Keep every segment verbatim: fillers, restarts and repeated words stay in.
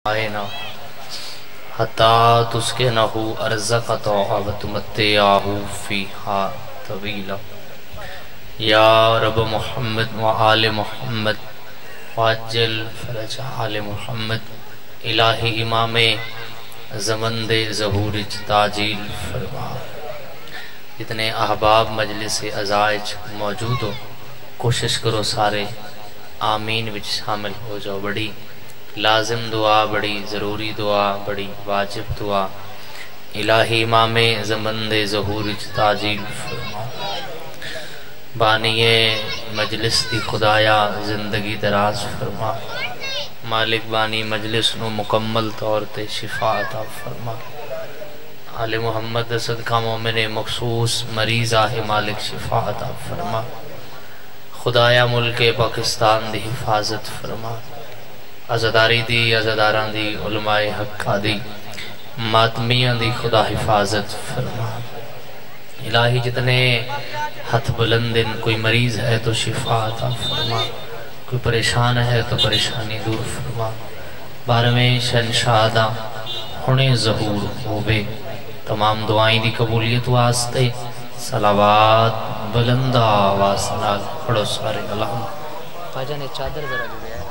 آئینا حتی تسکنہو ارزقتا وتمتعہو فیہا طویلا یا رب محمد و آل محمد واجل فرج آل محمد الہی امام زمن دے ظہور تاجیل فرما۔ جتنے احباب مجلس ازائج موجود ہو کوشش کرو سارے آمین وچ شامل ہو جاؤ۔ بڑی لازم دعا، بڑی ضروری دعا، بڑی واجب دعا، الہی امام زمن دے ظہور تاجیل فرما۔ بانی مجلس دی خدایا زندگی دراز فرما۔ مالک بانی مجلس نو مکمل طور تے شفا عطا فرما۔ آل محمد صدقہ مومن مخصوص مریض آہ مالک شفا عطا فرما۔ خدایا ملک پاکستان دی حفاظت فرما۔ عزاداری دی، عزاداران دی، علماء حقہ دی، ماتمیاں دی خدا حفاظت فرما۔ الہی جتنے ہتھ بلندن، کوئی مریض ہے تو شفا عطا فرما، کوئی پریشان ہے تو پریشانی دور فرما۔ بارہویں شہنشاہ ہونے ظہور ہوئے تمام دعائیں دی قبولیت واسطے صلوات بلندہ واسنال پڑھو سارے اللہم۔ خواجہ نے چادر ذرا جو گیا ہے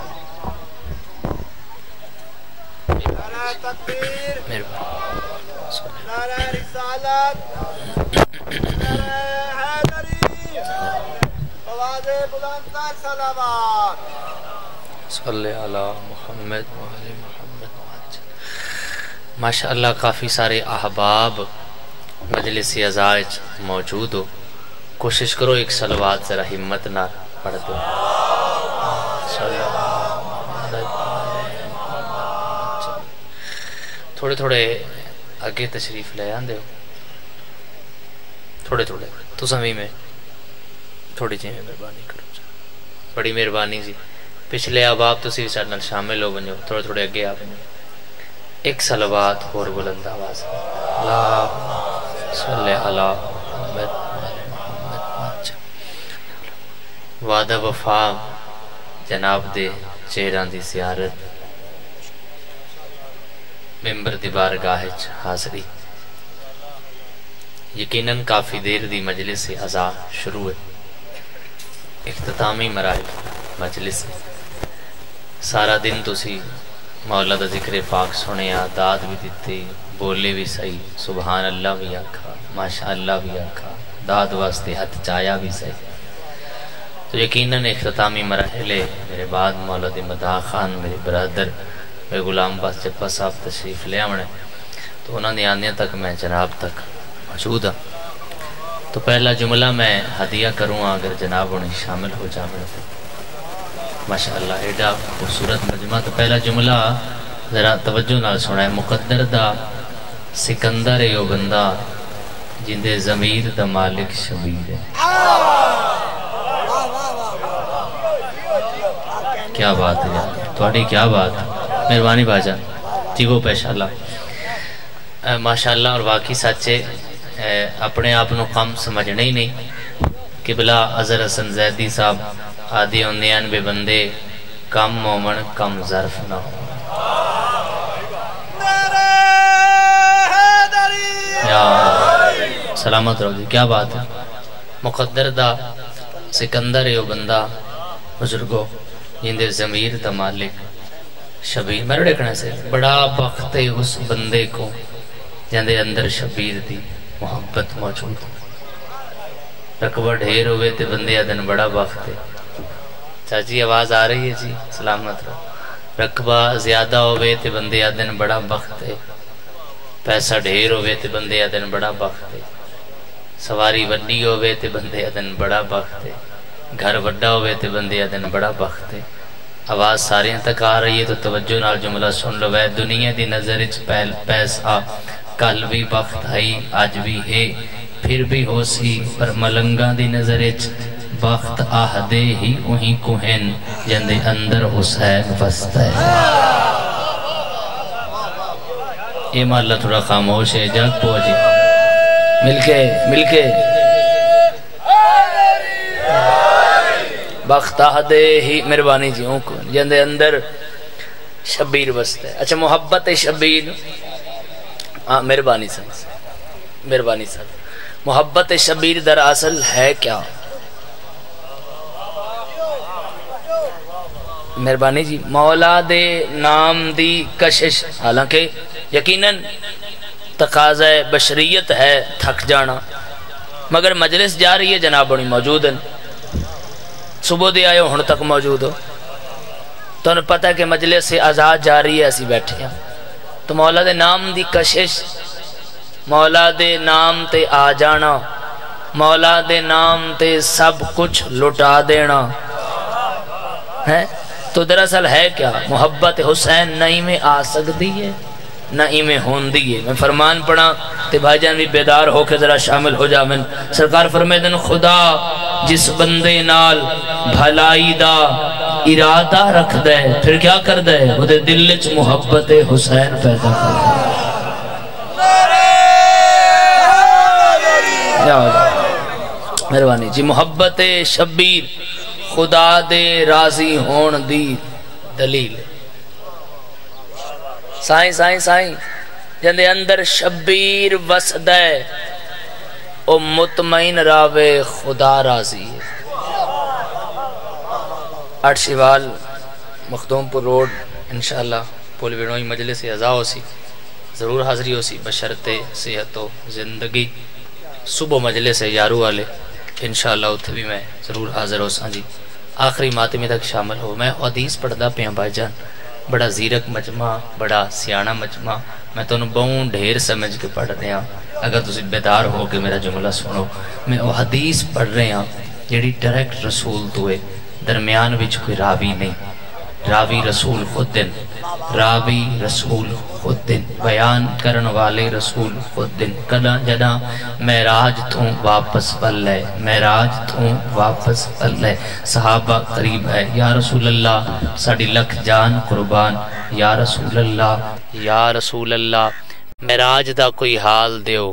تکبیر، مہربانی، نعرہ رسالت، نعرہ حیدری، آواز بلند تر صلوات۔ صلی علی محمد و آل محمد۔ ماشاءاللہ کافی سارے احباب مجلس ازائج موجود ہو، کوشش کرو ایک صلوات ذرا ہمت نہ پڑھ دو۔ تھوڑے تھوڑے آگے تشریف لے آندے ہو، تھوڑے تھوڑے تو سمی میں تھوڑی جی میں مہربانی کرو، بڑی مہربانی جی۔ پچھلے احباب تو سی سارے شامل ہو بنو، تھوڑے تھوڑے اگے آ بنو۔ ایک صلوات اور بلند آواز، اللہ صلی علی محمد محمد۔ وعدہ وفا جناب دے چہران دی زیارت، ممبر دی بارگاہ حاضری، یقیناً کافی دیر دی مجلس ازا شروع ہے، اختتامی مراحل مجلس ہے۔ سارا دن تسی مولا دا ذکر پاک سنے، داد بھی دیتے، بولے بھی صحیح، سبحان اللہ بھی آکھا، ماشاءاللہ بھی آکھا، داد واسطے ہاتھ چایا بھی صحیح۔ تو یقیناً اختتامی مراحل ہے۔ میرے بعد مولا دی مداح خان میرے برادر میرے غلام باس چپا صاحب تشریف لے آمنے، تو انہوں نے آنے تک میں جناب تک موجود ہوں۔ تو پہلا جملہ میں ہدیہ کروں اگر جناب انہیں شامل ہو جامل تھے۔ ماشاءاللہ ایڈا خوبصورت مجمع۔ تو پہلا جملہ ذرا توجہ نال سنا ہے۔ مقدر دا سکندر یو بندہ جندے ضمیر دا مالک شبیر ہے۔ کیا بات ہے یار، تھوڑی کیا بات ہے، مہربانی باجا ٹھیک ہو پیشہ اللہ ماشاءاللہ۔ اور واقعی سچے اپنے آپ نو کم سمجھنے ہی نہیں کہ بلا عذر حسن زیدی صاحب آدھی اندیان بے بندے کم مومن کم ظرف نہ ہو۔ یا سلامت رہو جی، کیا بات ہے۔ مقدر دا سکندر یو بندہ بزرگو جندے ضمیر دا مالک شبیر، میں رکھنے سے بڑا بخت ہے اس بندے کو جندے اندر شبیر دی محبت موجود۔ رقبہ ڈھیر ہوئے تے بندے آدن بڑا بخت ہے۔ چاچی آواز آ رہی ہے جی، سلامت رہو۔ رقبہ زیادہ ہوئے تے بندے آدن بڑا بخت ہے، پیسہ ڈھیر ہوئے تے بندے آدن بڑا بخت ہے، سواری وڈی ہوئے تے بندے آدن بڑا بخت ہے، گھر وڈا ہوئے تے بندے آدن بڑا بخت ہے۔ آواز سارے تک آ رہی ہے تو توجہ نال جملہ سن لو۔ ہے دنیا دی نظر اچ پیسہ کل بھی بخت آئی آج بھی ہے، پھر بھی ہو سی پر ملنگاں دی نظر اچ بخت آہدے ہی وہیں کوہن جندے اندر حسین وسط ہے۔ اے مالا تھوڑا خاموش ہے، جاگ پوجی مل کے مل کے بخت آہدے ہی مہربانی جیوں کو جندے اندر شبیر وسط ہے. اچھا محبت شبیر ہاں مہربانی سر مہربانی سر محبت شبیر در اصل ہے کیا؟ مہربانی جی مولا دے نام دی کشش حالانکہ یقیناً تقاضا بشریت ہے تھک جانا مگر مجلس جا رہی ہے جناب بڑی موجود ہیں صبح دے آئے ہو ہن تک موجود ہو تو انہیں پتہ ہے کہ مجلس سے آزاد جا رہی ہے ایسی بیٹھے ہیں تو مولا دے نام دی کشش مولا دے نام تے آ جانا مولا دے نام تے سب کچھ لٹا دینا ہے تو دراصل ہے کیا؟ محبت حسین نہیں میں آ سکتی ہے نہ ہی میں ہوندی ہے. میں فرمان پڑھا تے بھائی جان بھی بیدار ہو کے ذرا شامل ہو جا. میں سرکار فرمائے دن خدا جس بندے نال بھلائی دا ارادہ رکھ دے پھر کیا کر دے وہ دے دل چ محبت حسین پیدا کر دے. مہربانی جی محبت شبیر خدا دے راضی ہون دی دلیل. سائیں سائیں سائیں جندے اندر شبیر وسدے او مطمئن راوے خدا راضی ہے. اٹھ شوال مخدوم پور روڈ انشاءاللہ پول ویڑوئی مجلس عزا ہو سی ضرور حاضری ہو سی بشرط صحت و زندگی. صبح مجلس یارو والے انشاءاللہ اتھے بھی میں ضرور حاضر ہو ساں جی آخری ماتمی تک شامل ہو. میں حدیث پڑھدا پیاں بھائی جان بڑا زیرک مجمع بڑا سیانہ مجمع میں تو انہوں بہوں ڈھیر سمجھ کے پڑھ رہے ہیں. اگر تسی بیدار ہو کہ میرا جملہ سنو میں وہ حدیث پڑھ رہے ہیں جیڑی ڈائریکٹ رسول تو ہے درمیان وچ کوئی راوی نہیں. راوی رسول خود دن راوی رسول خود دن بیان کرن والے رسول خود دن کدا جدا معراج تھوں واپس پلے معراج تھوں واپس پلے صحابہ قریب ہے یا رسول اللہ ساڑی لکھ جان قربان یا رسول اللہ یا رسول اللہ معراج دا کوئی حال دیو.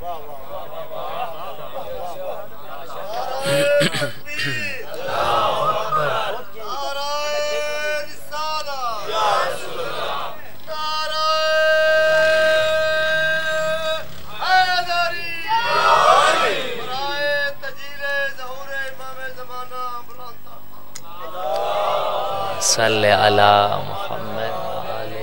صلی اللہ محمد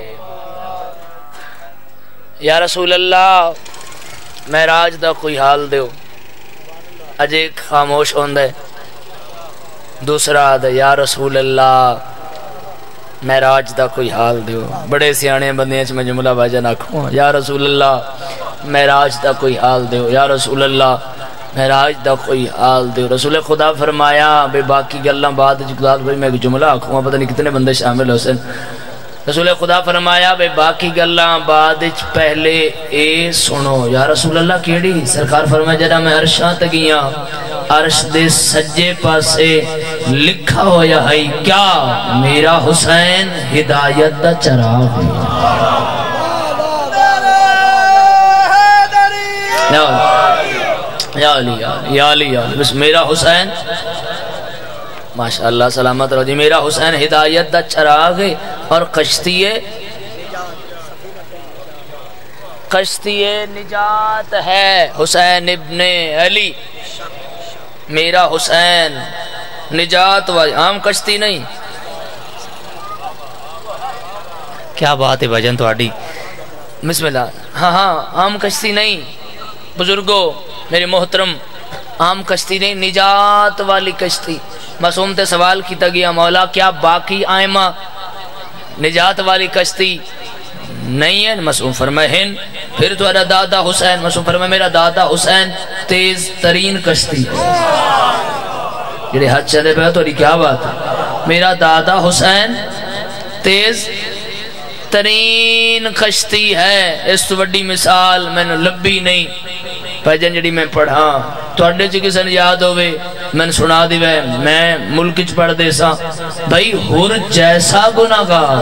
یا رسول اللہ معراج دا کوئی حال دیو. اج ایک خاموش ہوندہ ہے دوسرا دے یا رسول اللہ معراج دا کوئی حال دیو. بڑے سیانے بندے میں جملہ باجا ناکھوں یا رسول اللہ معراج دا کوئی حال دیو یا رسول اللہ معراج دا کوئی حال دیو. رسول خدا فرمایا بے باقی گلاں بعد جگدال بھائی میں جملہ آکھوں پتہ نہیں کتنے بندے شامل حسین. رسول خدا فرمایا بے باقی گلاں بعد پہلے اے سنو یا رسول اللہ کیڑی؟ سرکار فرمایا جڑا میں عرشاں تے گیاں عرش دے سجے پاسے لکھا ہویا ہے کیا میرا حسین ہدایت دا چراغ ہے. یا علی یا علی یا علی بس میرا حسین ماشاءاللہ سلامت رہو جی میرا حسین ہدایت دا چراغ ہے اور کشتی کشتی نجات ہے حسین ابن علی. میرا حسین نجات والی عام کشتی نہیں. کیا بات ہے بھجن تواڈی بسم اللہ. ہاں ہاں عام کشتی نہیں بزرگو میرے محترم عام کشتی نہیں نجات والی کشتی. معصوم تے سوال کیتا گیا مولا کیا باقی آئمہ نجات والی کشتی نہیں ہے؟ معصوم فرمائے پھر تو ارہ دادا حسین معصوم فرمائے میرا دادا حسین تیز ترین کشتی ہے. جڑے ہاتھ چلے پہ تو کیا بات ہے میرا دادا حسین تیز ترین کشتی ہے. اس تو بڑی مثال میں نے لبی نہیں پہجن جڑی میں پڑھا تو اڈے چی کسن یاد ہوئے میں نے سنا دی وے میں ملک چ پڑھ دے سا بھائی ہور جیسا گناہگار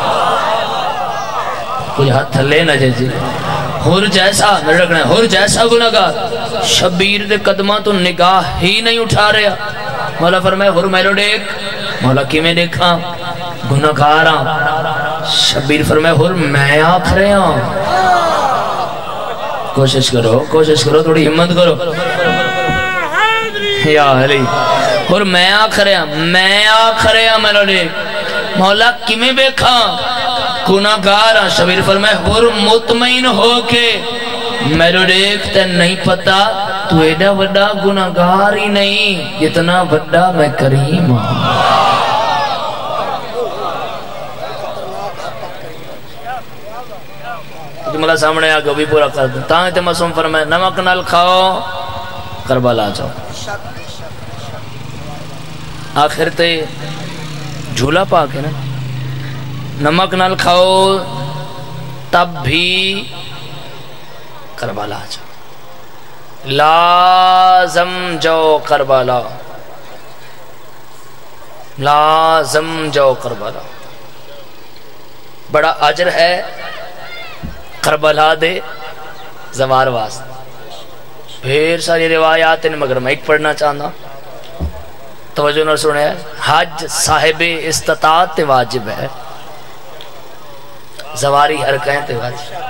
کوئی ہاتھ تھلے نہ جے جی ہور جیسا میں رکھنا ہے ہور جیسا گناہگار شبیر دے قدمہ تو نگاہ ہی نہیں اٹھا رہا. مولا فرمائے ہور میرو دیکھ مولا کی میں دیکھا گناہگاراں شبیر فرمائے ہور میں آکھ رہے ہوں کوشش کرو کوشش کرو تھوڑی ہمت کرو یا علی ہور میں آکھ رہے ہوں میں آکھ رہے ہوں میرا دیکھ مولا کمیں بیکھا گناہ گارا شبیر فرمائے ہور مطمئن ہو کے میرے دیکھتے نہیں پتا تو ایڈا وڈا گناہ گار ہی نہیں اتنا وڈا میں کریم ہوں جملہ سامنے آگا بھی پورا کر دیں تاں تے معصوم فرمائے نمک نال کھاؤ کربلا جاؤ آخر تے جھولا پاک ہے نا نمک نال کھاؤ تب بھی کربلا جاؤ لازم جاؤ کربلا لازم جاؤ کربلا بڑا اجر ہے کربلا دے زوار واسطے پھر ساری روایات ہیں مگر میں ایک پڑھنا چاہتا توجہ نہ سنے حج صاحب استطاعت واجب ہے زواری حرکیں تے واجب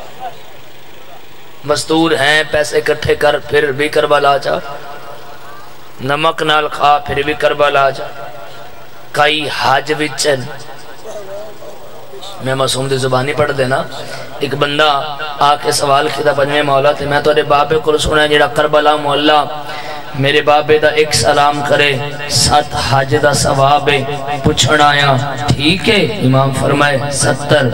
مستور ہیں پیسے اکٹھے کر پھر بھی کربلا جا نمک نال کھا پھر بھی کربلا جا کئی حج وچن میں معصوم دی زبانی پڑھ دینا ایک بندہ آکے سوال کیتا پنجویں مولا تھے میں تو اے بابے کو سنا جیڑا کربلا مولا میرے بابے دا ایک سلام کرے ست حج دا ثوابے پوچھنا آیا ٹھیک ہے امام فرمائے ستر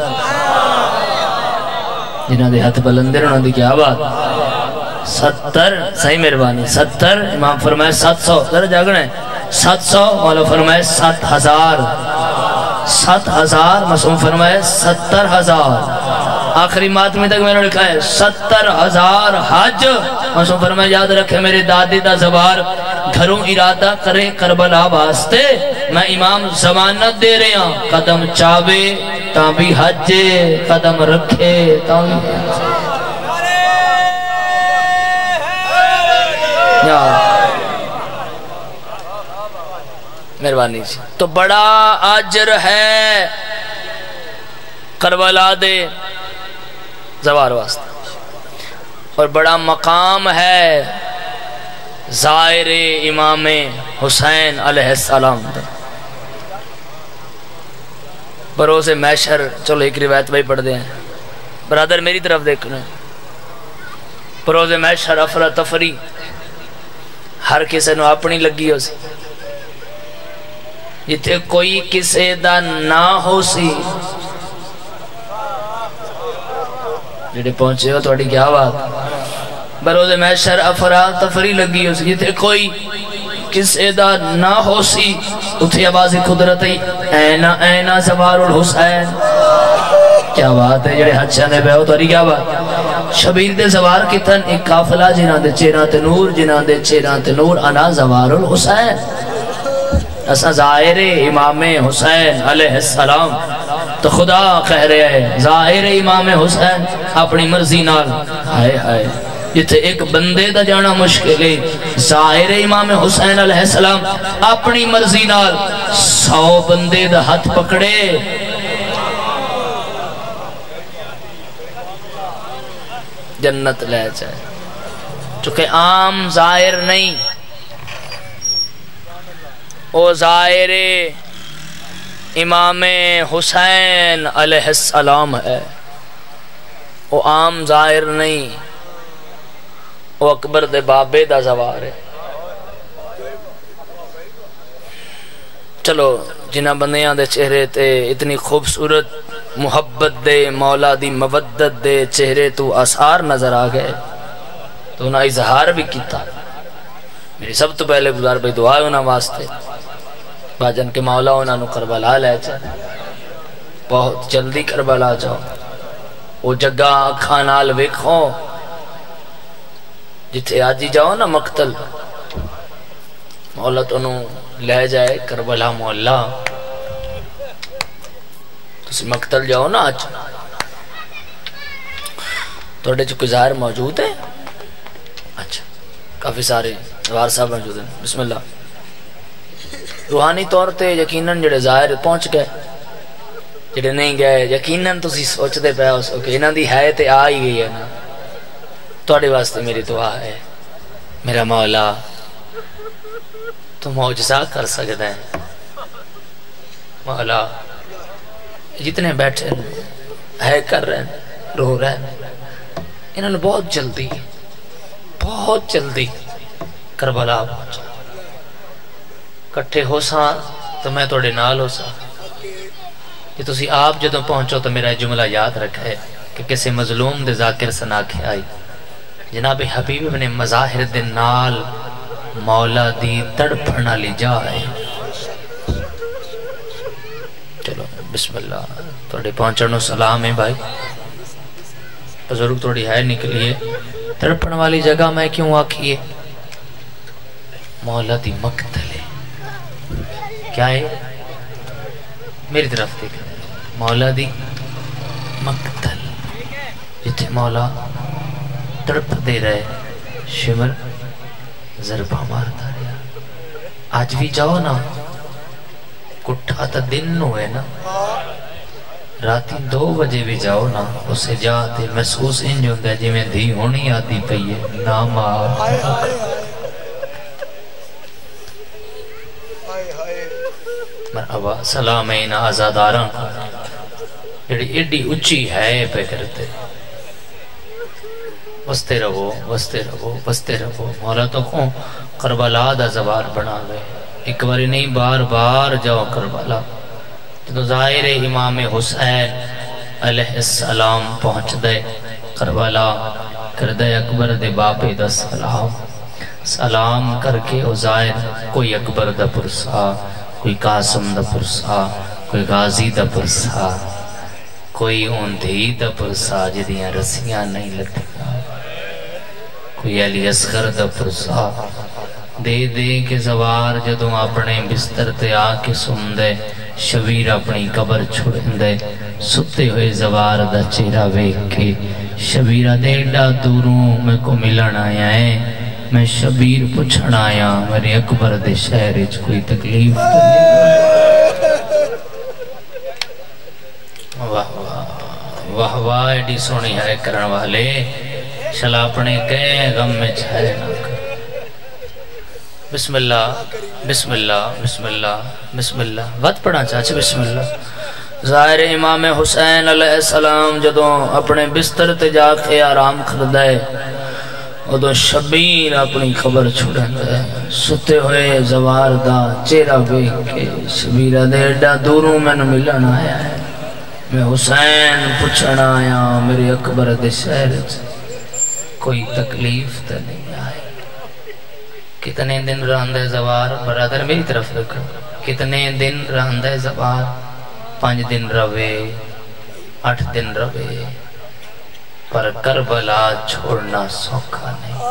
جنہاں دے ہاتھ بلندر انہاں دی کیا بات ستر صحیح مہربانی ستر امام فرمائے سات سو ذرا جاگنا ہے سات سو مولا فرمائے سات ہزار سات ہزار معصوم فرمائے ستر ہزار آخری ماتمی تک میں نے لکھا ہے ستر ہزار حج معصوم فرمائے یاد رکھے میرے دادی دا زبار گھروں ارادہ کرے کربلا واسطے میں امام ضمانت دے رہے ہیں قدم چاوے تاں بھی حج قدم رکھے تاں بھی یا مہربانی جی تو بڑا اجر ہے کربلا دے زوار واسطہ اور بڑا مقام ہے زائر امام حسین علیہ السلام بروز محشر چلو ایک روایت بھائی پڑھ دیں برادر میری طرف دیکھنا بروز محشر افرا تفری ہر کسی نو اپنی لگی ہو سی جتے کوئی کسے دا نہ ہو سی جڑے پہنچے ہو توڑی کیا بات بروز محشر افراد تفری لگی ہو سی جتے کوئی کسے دا نہ ہو سی اتھی آواز قدرتی اینا اینا زوار الحسین کیا بات ہے جڑے حج چاندے بے ہو توڑی کیا بات شبیر دے زوار کی تن ایک کافلہ جنہ دے چیرات نور جنہ دے چیرات نور انا زوار الحسین اسا زائر امام حسین علیہ السلام تو خدا کہہ رہے ہیں زائر امام حسین اپنی مرضی نال ہائے ہائے جتے ایک بندے دا جانا مشکل ہے زائر امام حسین علیہ السلام اپنی مرضی نال سو بندے دا ہاتھ پکڑے جنت لے جائے چونکہ عام زائر نہیں او زائر امام حسین علیہ السلام ہے او عام زائر نہیں او اکبر دے بابے دا زوار ہے چلو جنہ بندیاں دے چہرے تے اتنی خوبصورت محبت دے مولا دی مودت دے چہرے تو آثار نظر آ گئے تو انہاں اظہار بھی کیتا میری سب تو پہلے گزار بھائی دعا ہے انہاں واسطے باجن کے مولا انہاں نو کربلا لے جائے بہت جلدی کربلا جاؤ وہ جگہ اکھاں نال ویکھو جتھے آجی جاؤ نا مقتل مولا تو انہوں لے جائے کربلا مولا تسی مقتل جاؤ نا آج توڑے چکے ظاہر موجود ہے اچھا کافی سارے وار صاحب موجود ہیں بسم اللہ روحانی طور تے یقیناً جڑے ظاہر پہنچ گئے جڑے نہیں گئے یقیناً تسی سوچتے پے ہو کہ انہاں دی ہے تے آ ہی گئی ہے نا. تواڈے واسطے میری دعا ہے میرا مولا تو معجزہ کر سکتا ہے. مولا جتنے بیٹھے ہے کر رہے ہیں رو رہے ہیں انہوں نے بہت جلدی بہت جلدی کربلا پہنچا. کٹھے ہو سا تو میں توڑے نال ہو سا کہ تسی آپ جدوں پہنچو تو میرا جملہ یاد رکھا ہے کہ کسی مظلوم دے ذاکر سنا کے آئی جناب حبیب نے مظاہر دے نال مولا دی تڑپنا لی جائے. چلو بسم اللہ توڑے پہنچنو سلام ہے بھائی. بزرگ توڑی ہے نکلیے تڑپن والی جگہ میں کیوں آکھیے مولا دی مقتل ہے. کیا ہے میری طرف دیکھ مولا دی مقتل جتھے مولا تڑپ دے رہے شمر ضربہ مارتا رہا. آج بھی جاؤ نا کٹھا تا دن ہوئے نا راتی دو بجے بھی جاؤ نا اسے جاتے محسوس انج ہوتا ہے جی میں دھی ہونی آتی پئی ہے نام مرحبا سلامین آزاداراں جڑی ایڈی اچھی ہے پہ کرتے بستے رہو بستے رہو بستے رہو. مولا تو کون کربلا دا زوار بنا گئے ایک باری نہیں بار بار جاؤ کربلا. تو ظاہر امام حسین علیہ السلام پہنچ دے کربلا کر دے اکبر دے باپے دا سلام سلام کر کے او ظاہر کوئی اکبر دا پرسا کوئی قاسم دا پرسا کوئی غازی دا پرسا کوئی اوندھی دا پرسا جدیاں رسیاں نہیں لگتا کوئی علی اصغر دا پرسا دے دے کے زوار جدوں اپنے بستر تے آ کے سن دے شبیر اپنی قبر چھوڑن دے ستے ہوئے زوار دا چہرہ ویکھ کے شبیرہ دے ڈا دوروں میں کو ملن آیا ہے میں شبیر پوچھن آیا میرے اکبر دے شہر اچ کوئی تکلیف واہ واہ واہ واہ ایڈی سونی ہے کرن والے شلا اپنے کہے غم میں چھائے نہ کر. بسم اللہ بسم اللہ بسم اللہ بسم اللہ وقت پڑھا چاچے بسم اللہ. ظاہر امام حسین علیہ السلام جدوں اپنے بستر تے جا کے آرام کردے ادو شبیر اپنی خبر چھوڑن دے ستے ہوئے زوار دا چہرہ بیک کے شبیرہ دے ڈا دوروں میں نہ ملن آیا ہے میں حسین پوچھن آیا میرے اکبر دے شہر کوئی تکلیف تے نہیں آئے. کتنے دن رہندے زوار برادر میری طرف رکھو کتنے دن رہندے زوار پانچ دن روے آٹھ دن روے پر کربلا چھوڑنا سوکھا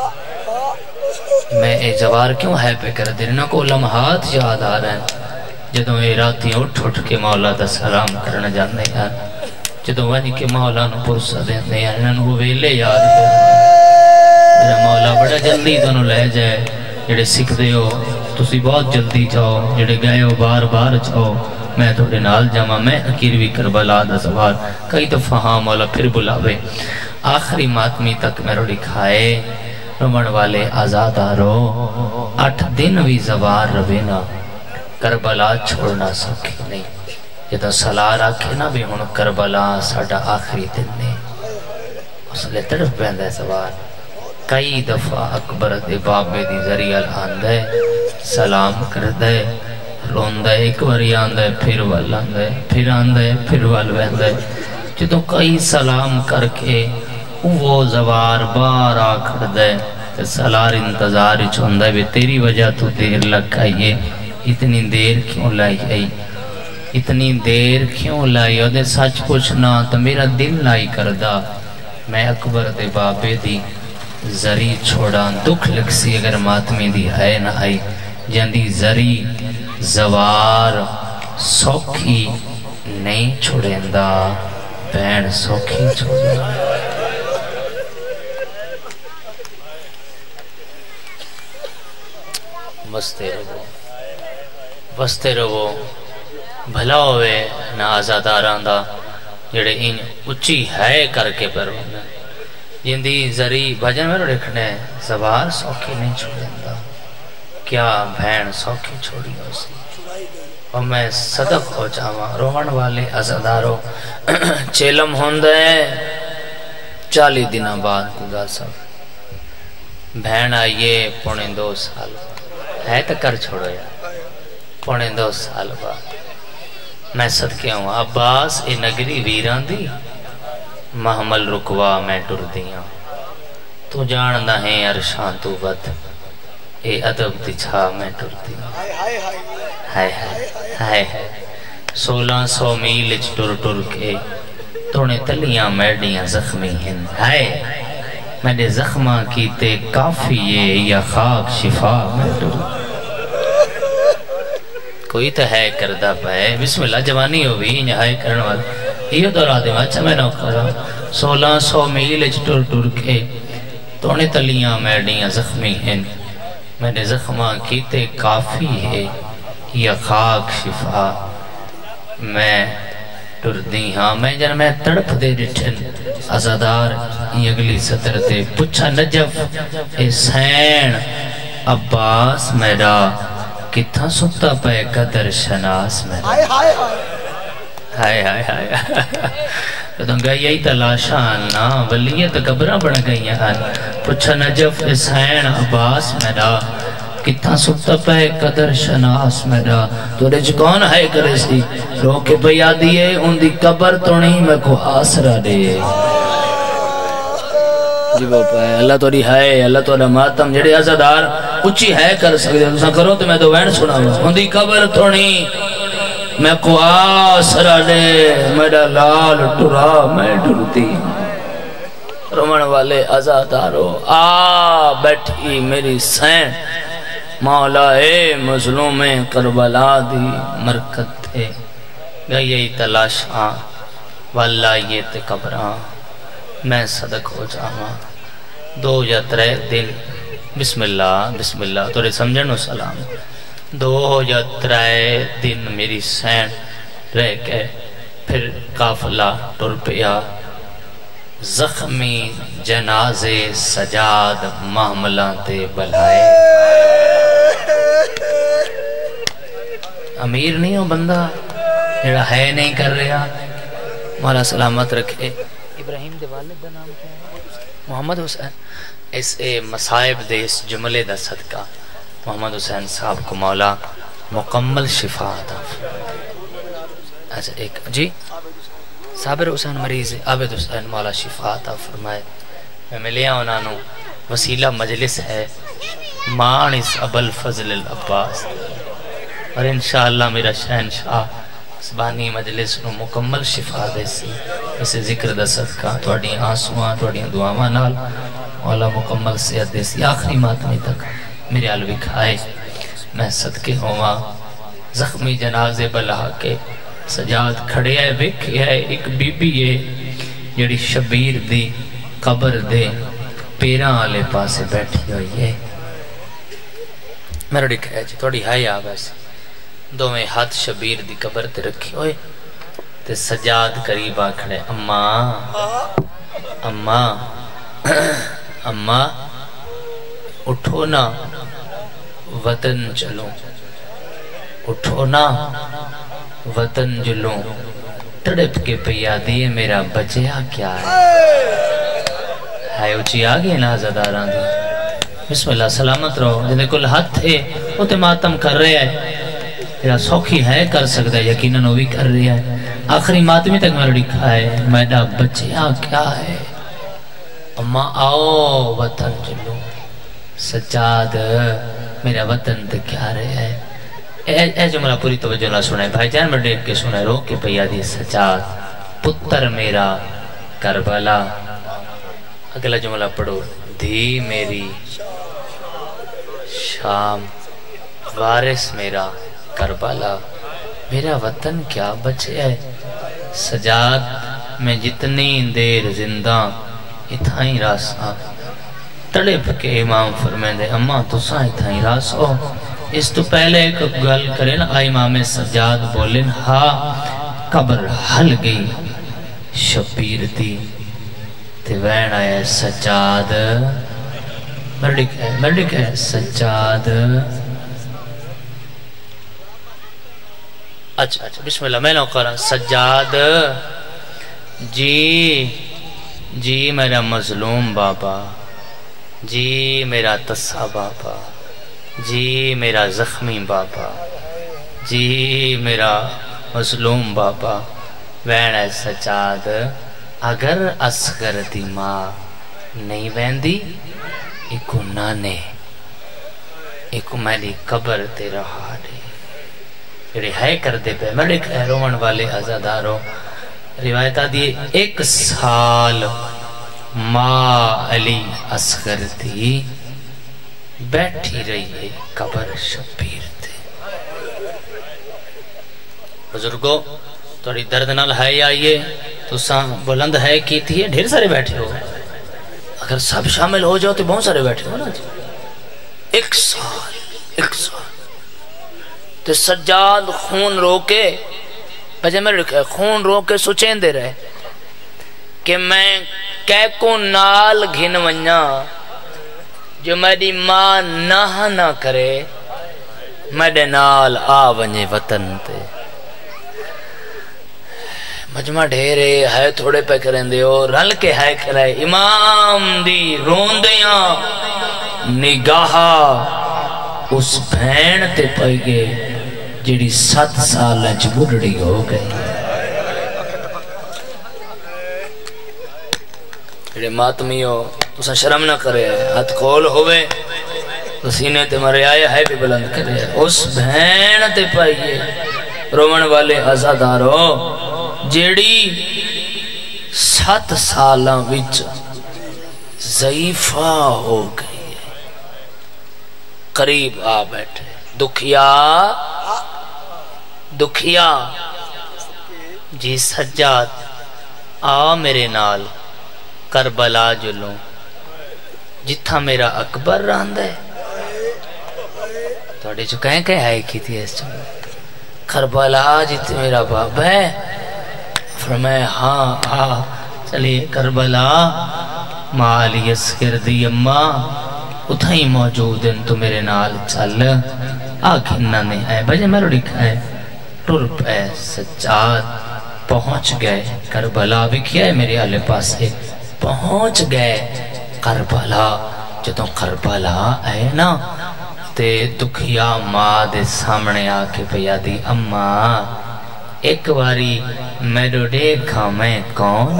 نہیں. میں اے جوار کیوں ہے پہ کر دینا کو لمحات یاد آ رہے ہیں جدوں اے راتی اٹھ اٹھ کے مولا دا سلام کرنا جاندے ہیں جدوں ونی کے مولا نو پرسہ دیندے ہیں انہوں وہ ویلے یاد کرنے میرا مولا بڑا جلدی دونوں لے جائے جڑے سکھ دے ہو تسی بہت جلدی جاؤ جڑے گئے ہو بار بار جاؤ میں توڑے نال جامع میں اکیروی کربلا دا زوار کئی دفعہ ہاں مولا پھر بلاوے آخری ماتمی تک میں روڑی کھائے رمن والے آزادہ رو آٹھ دن بھی زوار روے نا کربلا چھوڑنا سکھی نہیں جدہ سلا رکھے نا بھی ہون کربلا ساڑھا آخری دن نے اس لئے تڑف بیندہ زوار کئی دفعہ اکبر دے بابے دی ذریعہ آندھے سلام کردے روندے ایک باری آندھے پھر وال آندھے پھر آندھے پھر وال بیندے جدو کئی سلام کر کے وہ زوار بار آکھڑ دے سلار انتظار چھوندے بھی تیری وجہ تو دیر لگ آئیے اتنی دیر کیوں لائی آئی اتنی دیر کیوں لائی اور دے سچ پوچھنا تو میرا دل لائی کردہ میں اکبر دے بابے دی زری چھوڑا دکھ لگ سی اگر ماتمی دی ہے نہ آئی جاندی زری زوار سوکھی نہیں چھوڑیندہ بین سوکھی چھوڑیندہ بستے رہو بستے رہو بھلا ہوئے نہ آزاداراں دا جڑے ان اچھی ہے کر کے پر جندی ذری بھجن میں رکھنے زبار سوکھی نہیں چھوڑندہ کیا بھین سوکھی چھوڑی ہو سی اور میں صدق ہو جاواں روحن والے عزاداروں چیلم ہوندے چالی دنہ بعد خدا صاحب بھین آئیے پونے دو سال ہے تو کر چھوڑو یا پونے دو سال بعد میں صدقے ہوں عباس اے نگری ویران دی محمل رکوا میں ٹر دیاں تو جاندہ ہیں عرشان تو ود اے ادب دی چھا میں ٹر دیاں ہائے ہائے ہائے ہائے سولہ سو میل اچ ٹر ٹر کے تونے تلیاں میڈیاں زخمی ہیں ہائے میں نے زخمہ کیتے کافی یہ یا خاک شفا میں ٹر کوئی تو ہے کردہ پائے بسم اللہ جوانی ہو بھی یہاں کرنے والا یہ تو رات میں اچھا میں نہ کرا سولہ سو میل اچ ٹر ٹر کے تونے تلیاں میڈیاں زخمی ہیں میں نے زخمہ کیتے کافی ہے یا خاک شفا میں ٹر دی ہاں میں جن میں تڑپ دے ڈٹھن عزادار یہ اگلی سطر دے پچھا نجف حسین عباس میرا کتھا ستا پہ قدر شناس میرا ہائے ہائے ہائے ہائے ہائے تو گئی یہی تلاشان نا ولیت قبرہ بڑھ گئی ہیں پچھا نجف حسین عباس میرا کتھا ستا پہ قدر شناس میرا تو رج کون ہے کرے سی رو کے بیا دیئے ان دی قبر تو نہیں میں کو آسرہ دے جی وہ پائے اللہ تو رہی ہے اللہ تو رماتم جڑے عزادار اچھی ہے کر سکتے ہیں کرو تو میں تو وین سنا ہوں ان دی قبر تو نہیں میں کو آسرہ دے میرا لال ٹرا میں ڈرتی رومن والے عزادارو آ بیٹھی میری سین مولا اے مظلوم کربلا دی مرکت تھے گئی تلاشاں واللہ یہ تے قبراں میں صدق ہو جاواں دو یا ترے دن بسم اللہ بسم اللہ تو رہے سمجھنو سلام دو یا ترے دن میری سین رہ کے پھر قافلہ ٹر پیا زخمی جنازے سجاد محملہ تے بلائے امیر نہیں ہو بندہ جڑا ہے نہیں کر رہا مولا سلامت رکھے ابراہیم دے والد دا نام کیا ہے محمد حسین اس اے مصائب دے اس جملے دا صدقہ محمد حسین صاحب کو مولا مکمل شفا عطا اچھا ایک جی صابر حسین مریض عابد حسین مولا شفا عطا فرمائے میں ملیا انہوں وسیلہ مجلس ہے مانس ابل فضل العباس اور انشاءاللہ میرا شہنشاہ سبانی مجلس نو مکمل شفا دے سی اسے ذکر دا صدقہ توڑی آنسوان توڑی دعاواں نال مولا مکمل صحت دے سی آخری ماتمی تک میرے علوی کھائے میں صدقے ہوا زخمی جنازے بلا کے سجاد کھڑے ہے وکھے ہے ایک بی بی ہے جڑی شبیر دی قبر دے پیران آلے پاسے بیٹھی ہوئی ہے میرے کہے جی توڑی ہائی آب ایسے دو میں ہاتھ شبیر دی قبر تے رکھی ہوئے تے سجاد قریب آکھڑے اماں اماں اماں اٹھو نا وطن چلو اٹھو نا وطن جلو تڑپ کے پیا دیئے میرا بچیا کیا ہے ہائے اچھی آگے نازداران دی بسم اللہ سلامت رہو جنہیں کل ہاتھ تھے وہ تے ماتم کر رہے ہیں میرا سوکھی ہے کر سکتا ہے یقیناً وہ بھی کر رہی ہے آخری ماتمی تک میں لکھا ہے میرا بچیا کیا ہے اماں آؤ وطن چلو سجاد میرا وطن تو کیا رہے ہے اے, اے جملہ پوری توجہ نہ سنے بھائی جان میں دیکھ کے سنے رو کے پیا دی سجاد پتر میرا کربلا اگلا جملہ پڑھو دھی میری شام وارث میرا کربلا میرا وطن کیا بچے ہے سجاد میں جتنی دیر زندہ اتھائیں راسا تڑپ کے امام فرمائیں دے اماں تو سائیں اتھائیں راسو اس تو پہلے ایک گل کریں نا امام سجاد بولیں ہاں قبر ہل گئی شبیر دی تے وین آیا سجاد مرڈک ہے مرڈک ہے سجاد اچھا اچھا بسم اللہ میں نہ کرا سجاد جی جی میرا مظلوم بابا جی میرا تسا بابا جی میرا زخمی بابا جی میرا مظلوم بابا وین ہے سجاد اگر اصغر دی ماں نہیں ویندی ایکو نانے ایکو میری قبر تے رہا دے جڑے ہے کر دے پہ ملک ہے رومن والے ازاداروں روایتہ دیئے ایک سال ماں علی اصغر دی بیٹھی رہی ہے قبر شبیر تے بزرگوں توڑی دردنال ہے آئیے تو ساں بلند ہے کی تھی ڈھیر سارے بیٹھے ہو اگر سب شامل ہو جاؤ تو بہت سارے بیٹھے ہو نا جی ایک سال ایک سال تو سجاد خون روکے بجے میں رکھے خون روکے سوچیں دے رہے کہ میں کہہ کو نال گھن ونیا جو میری ماں نہ نہ کرے میرے نال آ ونجے وطن تے مجمع ڈھیرے ہے تھوڑے پہ کریں دے ہو رل کے ہے کرے امام دی روندیاں نگاہا اس بھین تے پائی گے جیڑی سات سال انچ بڑھڑی ہو گئی جیڑے ماتمی ہو تو سا شرم نہ کرے ہاتھ کھول ہوئے تو سینے تے مرے آئے ہے بھی بلند کرے اس بھین تے پائی گے رومن والے ازادارو جیڑی سات سالاں وچ ضعیفہ ہو گئی ہے قریب آ بیٹھے دکھیا دکھیا جی سجاد آ میرے نال کربلا جلوں جتھا میرا اکبر راند ہے توڑے جو کہیں کہیں آئے کی تھی اس جمعہ کربلا جتھا میرا باب ہے فرمائے ہاں ہاں چلیے کربلا مالی اسکر دی اممہ اتھا ہی موجود ہیں تو میرے نال چل آگھنہ نے آئے بجے میں رو لکھا ہے ٹرپ ہے سجاد پہنچ گئے کربلا بھی کیا ہے میرے آلے پاس ہے پہنچ گئے کربلا جو تو کربلا آئے نا تے دکھیا ماں دے سامنے آکے پیا دی اممہ ایک باری میرو دیکھا میں کون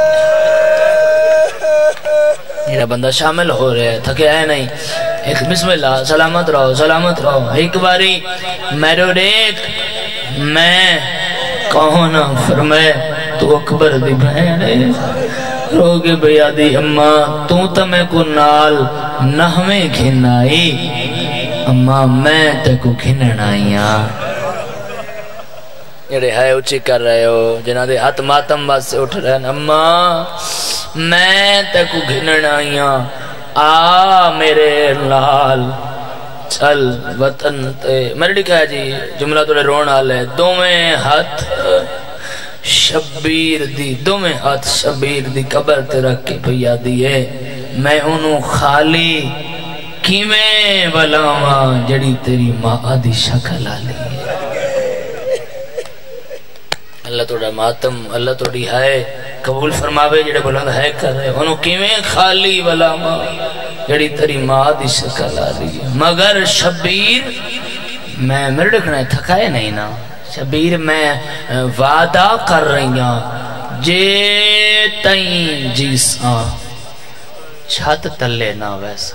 میرا بندہ شامل ہو رہے ہیں تھکے آئے نہیں ایک بسم اللہ سلامت رہو سلامت رہو ایک باری میرو دیکھ میں کون فرمائے تو اکبر دی بہنے روگے بیا دی اممہ تو تمہیں کو نال نہمیں گھنائی اممہ میں تے کو گھننائیاں یہ ہے اچھی کر رہے ہو جنہ دے ہاتھ ماتم بات سے اٹھ رہے ہیں اممہ میں تے کو گھننائیاں آ میرے لال چل وطن تے میرے لکھا ہے جی جملہ توڑے رون آلے دو میں ہاتھ شبیر دی دو میں ہاتھ شبیر دی قبر تے رکھ کے بھیا دیئے میں انہوں خالی کیویں بلاواں جڑی تیری ماں دی شکل آلی ہے اللہ توڑا ماتم اللہ توڑی ہے قبول فرماوے جڑے بلند ہے کر رہے انہوں کیویں خالی بلاواں جڑی تیری ماں دی شکل آلی ہے مگر شبیر میں میرے لکھنا ہے تھکائے نہیں نا شبیر میں وعدہ کر رہی ہوں جے تائیں جیساں چھت تلے نہ ویسا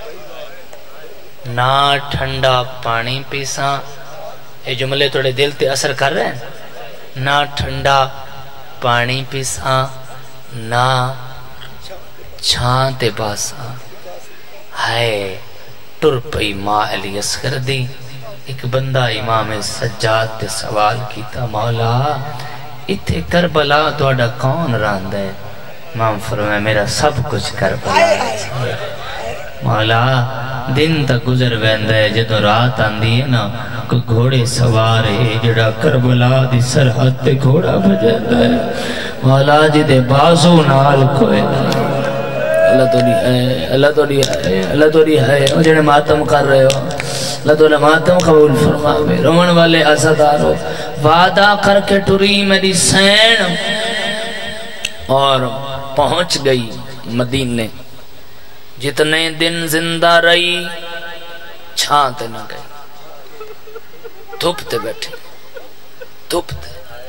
نہ ٹھنڈا پانی پیساں یہ جملے توڑے دل تے اثر کر رہے ہیں نہ ٹھنڈا پانی پیساں نہ چھان تے باساں ہائے ٹر پئی ماں علی اصغر دی ایک بندہ امام سجاد تے سوال کیتا مولا اتھے کربلا توڑا کون راند ہے امام فرمائے میرا سب کچھ کربلا ہے مولا دن تک گزر ویندا ہے جدوں رات آندی ہے نا کوئی گھوڑے سوار ہے جڑا کربلا دی سرحد تے گھوڑا بھجدا ہے مولا جی دے بازو نال کوئی اللہ تو نہیں ہے اللہ تو نہیں ہے اللہ تو نہیں ہے او جڑے ماتم کر رہے ہو اللہ تو ماتم قبول فرماوے رومن والے عزادارو وعدہ کر کے ٹری میری سین اور پہنچ گئی مدینے جتنے دن زندہ رہی چھانتے نہ گئی دھوپتے بیٹھے دھوپتے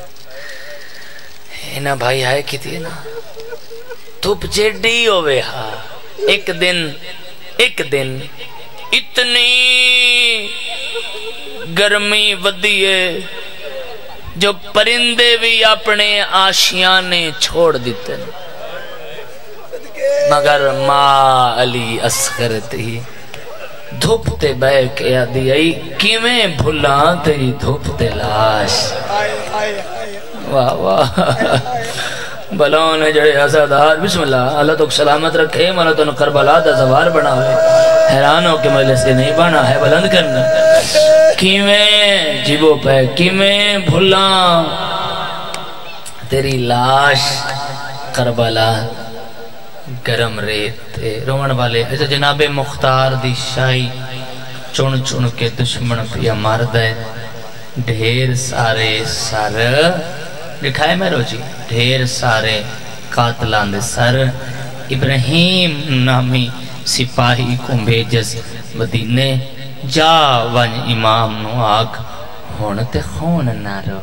اینا بھائی آئے کی تھی نا دھوپ جیڈی ہوئے ہاں ایک دن ایک دن اتنی گرمی ودیے جو پرندے بھی اپنے آشیانے چھوڑ دیتے ہیں مگر ماں علی اصغر تھی دھوپتے بے کے آدھی آئی کیویں بھلاں تیری دھوپتے لاش واہ واہ بلاؤں نے جڑے عزادار بسم اللہ اللہ تو سلامت رکھے مولا تو کربلا دا زوار بنا ہوئے حیران ہو کہ مجلس سے نہیں بنا ہے بلند کرنا کیویں جیبو پہ کیویں بھلاں تیری لاش کربلا گرم ریت تے رومن والے ایسا جناب مختار دی شاہی چون چون کے دشمن پیا مرد ہے ڈھیر سارے سر دکھائے میں رو جی ڈھیر سارے قاتلان دے سر ابراہیم نامی سپاہی کو بھیجس مدینے جا ون امام نو آگ ہونتے خون نہ رو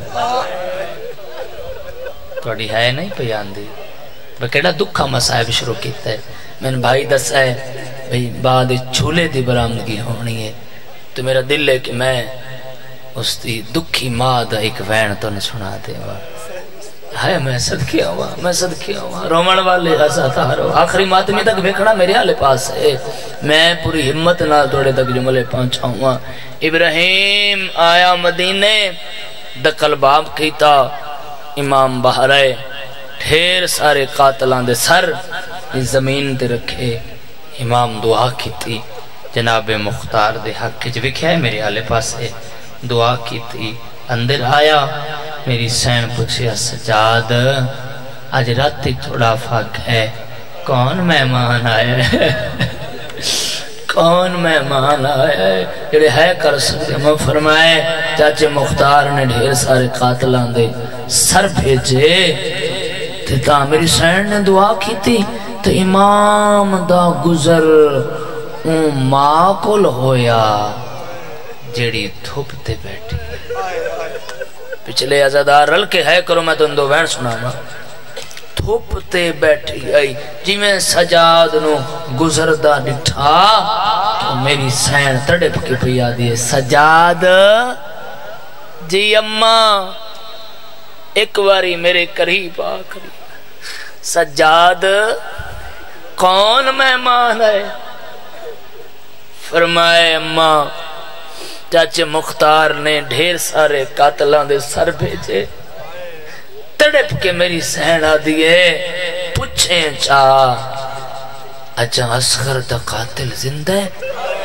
توڑی ہے نہیں پیان دی بکیڑا دکھا مسائب شروع کیتا ہے میں نے بھائی دس ہے بھئی بعد چھولے دی برامدگی ہونی ہے تو میرا دل ہے کہ میں اس دی دکھی ماں دا ایک وین تو نے سنا دے ہوا ہے میں صدقی ہوا میں صدقی ہوا رومن والے عزادارو آخری ماتمی تک بھیکھنا میرے آلے پاس ہے میں پوری ہمت نہ توڑے تک جملے پہنچا ہوا ابراہیم آیا مدینے دقل باب کیتا امام باہر آئے ڈھیر سارے قاتلان دے سر زمین دے رکھے امام دعا کی تھی جناب مختار دے حق جو وکھیا ہے میرے آلے پاس ہے دعا کی تھی اندر آیا میری سین پوچھیا سجاد آج رات تھوڑا فرق ہے کون مہمان آیا ہے کون مہمان آیا ہے جڑے ہے کر سکتے میں فرمائے چاچے مختار نے ڈھیر سارے قاتلان دے سر بھیجے تا میری سین نے دعا کی تھی تو امام دا گزر اون ماں کل ہویا جڑی دھوپتے بیٹھی پچھلے عزادار رل کے ہے کرو میں تو ان دو وین سنا ماں دھوپتے بیٹھی آئی جی میں سجاد نو گزر دا ڈٹھا تو میری سین تڑے پکی پیا دیئے سجاد جی اماں ایک واری میرے قریب آ قریب سجاد کون مہمان ہے فرمائے اماں چاچے مختار نے ڈھیر سارے قاتلان دے سر بھیجے تڑپ کے میری سہنا دیئے پوچھیں چاہ اچھا اصغر دا قاتل زندہ ہے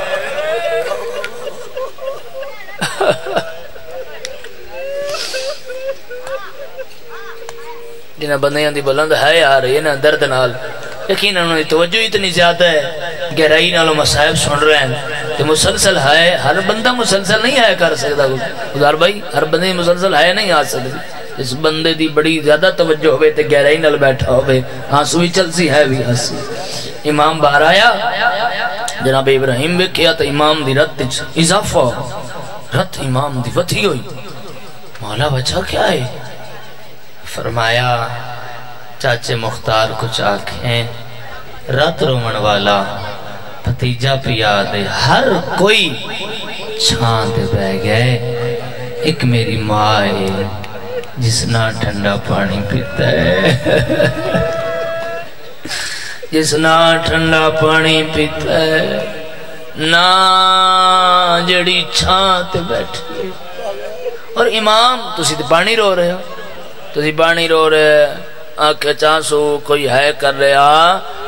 جنہ بندیاں دی بلند ہے یار یہ نا درد نال یقین انہوں نے توجہ اتنی زیادہ ہے گہرائی نالوں مسائب سن رہے ہیں کہ مسلسل ہے ہر بندہ مسلسل نہیں ہے کر سکتا گزار بھائی ہر بندے مسلسل ہے نہیں آ سکتی اس بندے دی بڑی زیادہ توجہ ہوئے تے گہرائی نال بیٹھا ہوئے آنسوی چلسی ہے بھی ہنسی امام باہر آیا جناب ابراہیم بھی کیا تو امام دی رت اضافہ رت امام دی وطی ہوئی مولا وجہ کیا ہے فرمایا چاچے مختار کچھ آنکھیں رات رومن والا پتیجہ پیا دے ہر کوئی چھاند بہ گئے ایک میری ماں ہے جس نہ ٹھنڈا پانی پیتا ہے جس نہ ٹھنڈا پانی پیتا ہے نہ جڑی چھانت بیٹھے اور امام تسی تے پانی رو رہے ہو تسی پانی رو رہے آنکھ چانسو کوئی ہے کر رہا